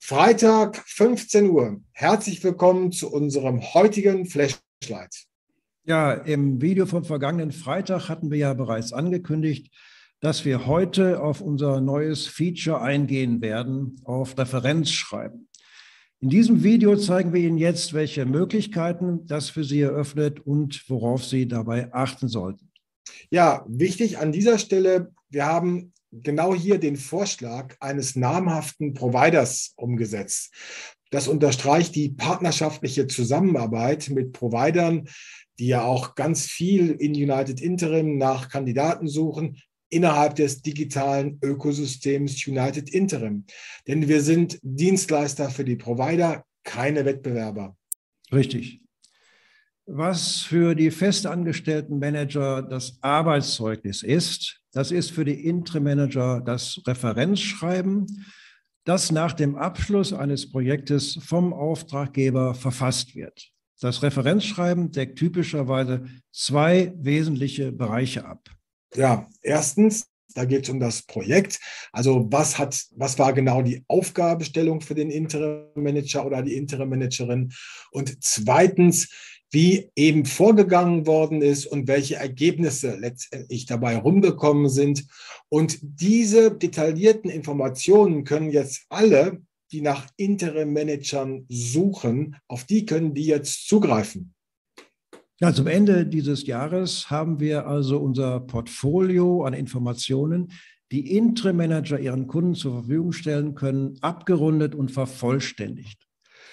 Freitag, 15 Uhr. Herzlich willkommen zu unserem heutigen Flashlight. Ja, im Video vom vergangenen Freitag hatten wir ja bereits angekündigt, dass wir heute auf unser neues Feature eingehen werden, auf Referenzschreiben. In diesem Video zeigen wir Ihnen jetzt, welche Möglichkeiten das für Sie eröffnet und worauf Sie dabei achten sollten. Ja, wichtig an dieser Stelle, wir haben genau hier den Vorschlag eines namhaften Providers umgesetzt. Das unterstreicht die partnerschaftliche Zusammenarbeit mit Providern, die ja auch ganz viel in United Interim nach Kandidaten suchen, innerhalb des digitalen Ökosystems United Interim. Denn wir sind Dienstleister für die Provider, keine Wettbewerber. Richtig. Was für die festangestellten Manager das Arbeitszeugnis ist, das ist für die Interim-Manager das Referenzschreiben, das nach dem Abschluss eines Projektes vom Auftraggeber verfasst wird. Das Referenzschreiben deckt typischerweise zwei wesentliche Bereiche ab. Ja, erstens, da geht es um das Projekt. Also was war genau die Aufgabenstellung für den Interim-Manager oder die Interim-Managerin? Und zweitens, wie eben vorgegangen worden ist und welche Ergebnisse letztendlich dabei rumgekommen sind. Und diese detaillierten Informationen können jetzt alle, die nach Interim-Managern suchen, auf die können die jetzt zugreifen. Ja, zum Ende dieses Jahres haben wir also unser Portfolio an Informationen, die Interim-Manager ihren Kunden zur Verfügung stellen können, abgerundet und vervollständigt.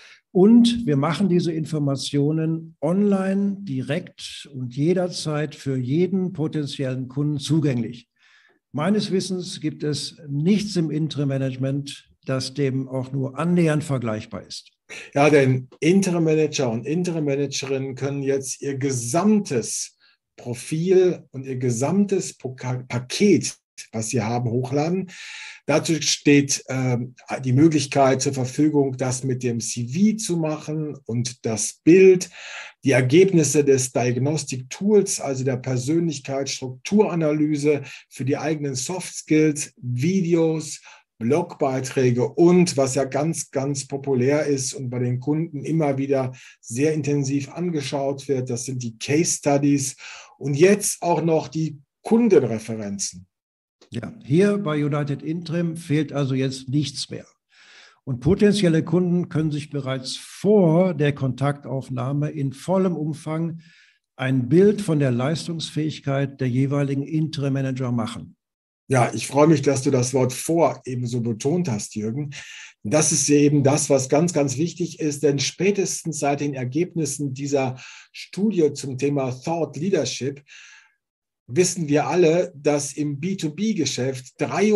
Und wir machen diese Informationen online, direkt und jederzeit für jeden potenziellen Kunden zugänglich. Meines Wissens gibt es nichts im Interim-Management, das dem auch nur annähernd vergleichbar ist. Ja, denn Interim-Manager und Interim-Managerinnen können jetzt ihr gesamtes Profil und ihr gesamtes Paket, was sie haben, hochladen. Dazu steht die Möglichkeit zur Verfügung, das mit dem CV zu machen und das Bild, die Ergebnisse des Diagnostic Tools, also der Persönlichkeitsstrukturanalyse für die eigenen Soft Skills, Videos, Blogbeiträge und was ja ganz, ganz populär ist und bei den Kunden immer wieder sehr intensiv angeschaut wird, das sind die Case Studies und jetzt auch noch die Kundenreferenzen. Ja, hier bei United Interim fehlt also jetzt nichts mehr. Und potenzielle Kunden können sich bereits vor der Kontaktaufnahme in vollem Umfang ein Bild von der Leistungsfähigkeit der jeweiligen Interim-Manager machen. Ja, ich freue mich, dass du das Wort vor ebenso betont hast, Jürgen. Das ist eben das, was ganz, ganz wichtig ist, denn spätestens seit den Ergebnissen dieser Studie zum Thema Thought Leadership wissen wir alle, dass im B2B-Geschäft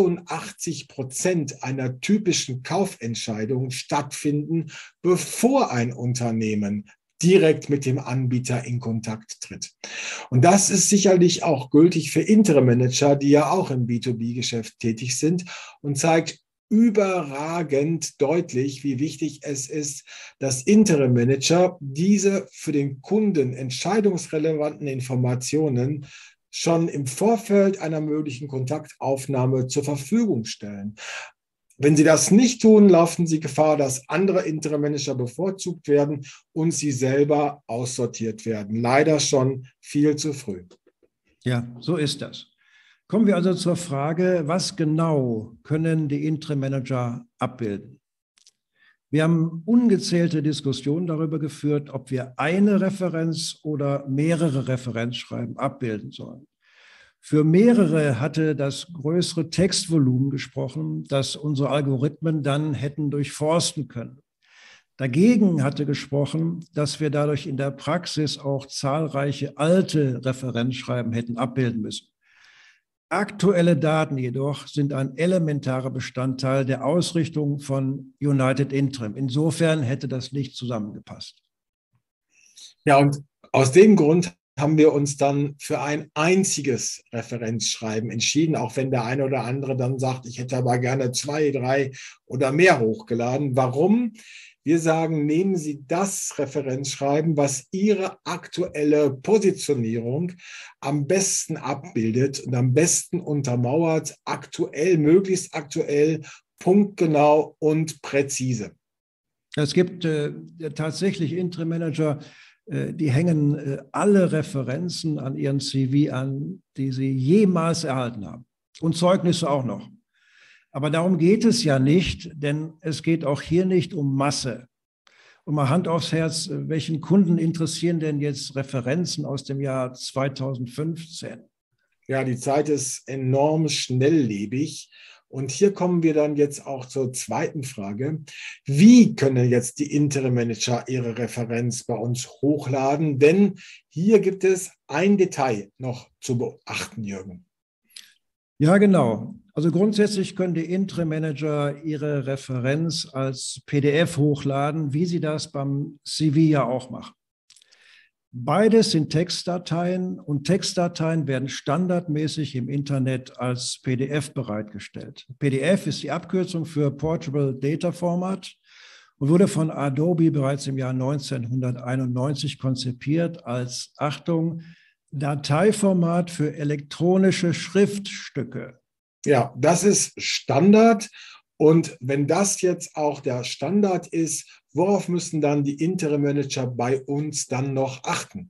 83% einer typischen Kaufentscheidung stattfinden, bevor ein Unternehmen direkt mit dem Anbieter in Kontakt tritt. Und das ist sicherlich auch gültig für Interim-Manager, die ja auch im B2B-Geschäft tätig sind und zeigt überragend deutlich, wie wichtig es ist, dass Interim-Manager diese für den Kunden entscheidungsrelevanten Informationen schon im Vorfeld einer möglichen Kontaktaufnahme zur Verfügung stellen. Wenn Sie das nicht tun, laufen Sie Gefahr, dass andere Interim-Manager bevorzugt werden und Sie selber aussortiert werden. Leider schon viel zu früh. Ja, so ist das. Kommen wir also zur Frage, was genau können die Interim-Manager abbilden? Wir haben ungezählte Diskussionen darüber geführt, ob wir eine Referenz oder mehrere Referenzschreiben abbilden sollen. Für mehrere hatte das größere Textvolumen gesprochen, das unsere Algorithmen dann hätten durchforsten können. Dagegen hatte gesprochen, dass wir dadurch in der Praxis auch zahlreiche alte Referenzschreiben hätten abbilden müssen. Aktuelle Daten jedoch sind ein elementarer Bestandteil der Ausrichtung von United Interim. Insofern hätte das nicht zusammengepasst. Ja, und aus dem Grund haben wir uns dann für ein einziges Referenzschreiben entschieden, auch wenn der eine oder andere dann sagt, ich hätte aber gerne 2, 3 oder mehr hochgeladen. Warum? Wir sagen, nehmen Sie das Referenzschreiben, was Ihre aktuelle Positionierung am besten abbildet und am besten untermauert, aktuell, möglichst aktuell punktgenau und präzise. Es gibt tatsächlich Interim-Manager, die hängen alle Referenzen an ihren CV an, die sie jemals erhalten haben. Und Zeugnisse auch noch. Aber darum geht es ja nicht, denn es geht auch hier nicht um Masse. Und mal Hand aufs Herz, welchen Kunden interessieren denn jetzt Referenzen aus dem Jahr 2015? Ja, die Zeit ist enorm schnelllebig. Und hier kommen wir dann jetzt auch zur zweiten Frage. Wie können jetzt die Interim-Manager ihre Referenz bei uns hochladen? Denn hier gibt es ein Detail noch zu beachten, Jürgen. Ja, genau. Also grundsätzlich können die Interim-Manager ihre Referenz als PDF hochladen, wie sie das beim CV ja auch machen. Beides sind Textdateien und Textdateien werden standardmäßig im Internet als PDF bereitgestellt. PDF ist die Abkürzung für Portable Data Format und wurde von Adobe bereits im Jahr 1991 konzipiert als, Achtung, Dateiformat für elektronische Schriftstücke. Ja, das ist Standard. Und wenn das jetzt auch der Standard ist, worauf müssen dann die Interim-Manager bei uns dann noch achten?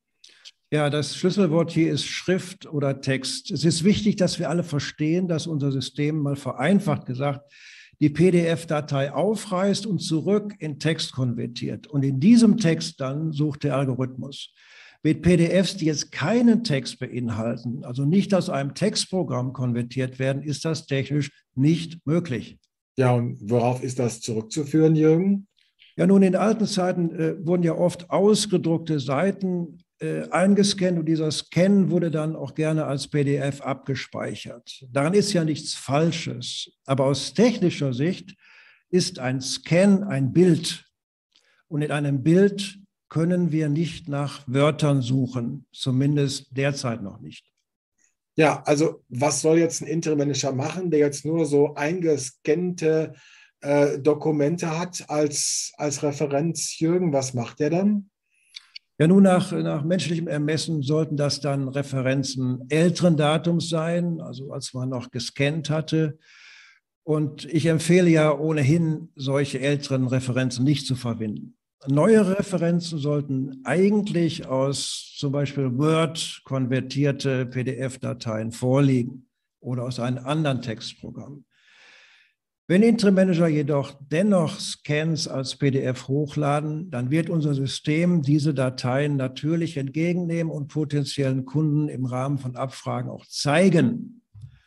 Ja, das Schlüsselwort hier ist Schrift oder Text. Es ist wichtig, dass wir alle verstehen, dass unser System, mal vereinfacht gesagt, die PDF-Datei aufreißt und zurück in Text konvertiert. Und in diesem Text dann sucht der Algorithmus. Mit PDFs, die jetzt keinen Text beinhalten, also nicht aus einem Textprogramm konvertiert werden, ist das technisch nicht möglich. Ja, und worauf ist das zurückzuführen, Jürgen? Ja, nun, in alten Zeiten wurden ja oft ausgedruckte Seiten eingescannt und dieser Scan wurde dann auch gerne als PDF abgespeichert. Daran ist ja nichts Falsches. Aber aus technischer Sicht ist ein Scan ein Bild. Und in einem Bild können wir nicht nach Wörtern suchen, zumindest derzeit noch nicht. Ja, also was soll jetzt ein Interim-Manager machen, der jetzt nur so eingescannte Dokumente hat als Referenz, Jürgen? Was macht der dann? Ja, nun nach menschlichem Ermessen sollten das dann Referenzen älteren Datums sein, also als man noch gescannt hatte. Und ich empfehle ja ohnehin, solche älteren Referenzen nicht zu verwenden. Neue Referenzen sollten eigentlich aus zum Beispiel Word konvertierte PDF-Dateien vorliegen oder aus einem anderen Textprogramm. Wenn Interim-Manager jedoch dennoch Scans als PDF hochladen, dann wird unser System diese Dateien natürlich entgegennehmen und potenziellen Kunden im Rahmen von Abfragen auch zeigen.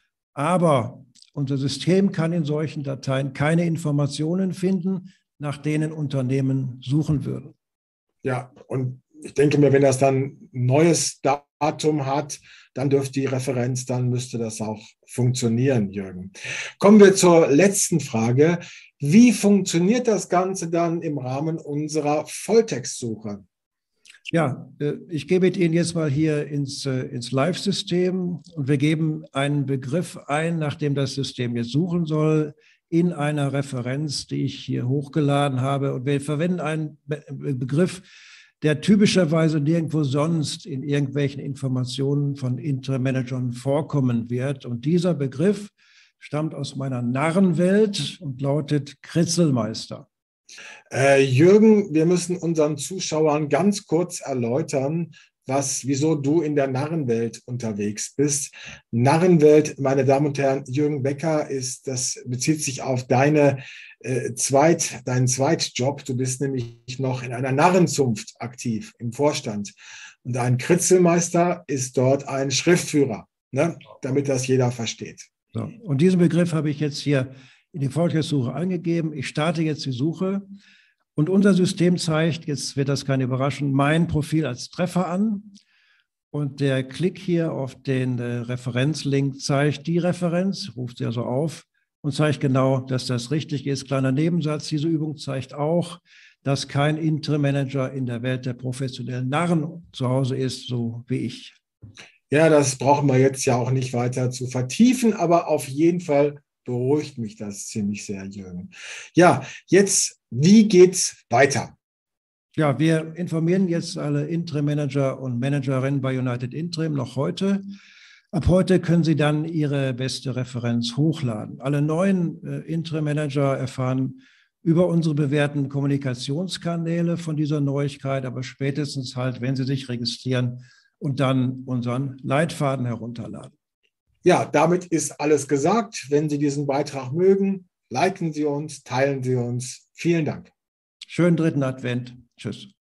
Aber unser System kann in solchen Dateien keine Informationen finden, nach denen Unternehmen suchen würden. Ja, und ich denke mir, wenn das dann ein neues Datum hat, dann dürfte die Referenz, dann müsste das auch funktionieren, Jürgen. Kommen wir zur letzten Frage. Wie funktioniert das Ganze dann im Rahmen unserer Volltextsuche? Ja, ich gebe Ihnen jetzt mal hier ins Live-System und wir geben einen Begriff ein, nach dem das System jetzt suchen soll, in einer Referenz, die ich hier hochgeladen habe. Und wir verwenden einen Begriff, der typischerweise nirgendwo sonst in irgendwelchen Informationen von Interim-Managern vorkommen wird. Und dieser Begriff stammt aus meiner Narrenwelt und lautet Kritzelmeister. Jürgen, wir müssen unseren Zuschauern ganz kurz erläutern, wieso du in der Narrenwelt unterwegs bist. Narrenwelt, meine Damen und Herren, Jürgen Becker das bezieht sich auf deinen Zweitjob. Du bist nämlich noch in einer Narrenzunft aktiv im Vorstand. Und ein Kritzelmeister ist dort ein Schriftführer, ne? Damit das jeder versteht. So, und diesen Begriff habe ich jetzt hier in die Volltextsuche eingegeben. Ich starte jetzt die Suche. Und unser System zeigt, jetzt wird das keine Überraschung, mein Profil als Treffer an. Und der Klick hier auf den Referenzlink zeigt die Referenz, ruft sie also auf und zeigt genau, dass das richtig ist. Kleiner Nebensatz, diese Übung zeigt auch, dass kein Interim-Manager in der Welt der professionellen Narren zu Hause ist, so wie ich. Ja, das brauchen wir jetzt ja auch nicht weiter zu vertiefen, aber auf jeden Fall beruhigt mich das ziemlich sehr, Jürgen. Ja, jetzt, wie geht's weiter? Ja, wir informieren jetzt alle Interim-Manager und Managerinnen bei United Interim noch heute, Ab heute können Sie dann Ihre beste Referenz hochladen. Alle neuen Interim Manager erfahren über unsere bewährten Kommunikationskanäle von dieser Neuigkeit, aber spätestens halt, wenn Sie sich registrieren und dann unseren Leitfaden herunterladen. Ja, damit ist alles gesagt. Wenn Sie diesen Beitrag mögen, liken Sie uns, teilen Sie uns. Vielen Dank. Schönen dritten Advent. Tschüss.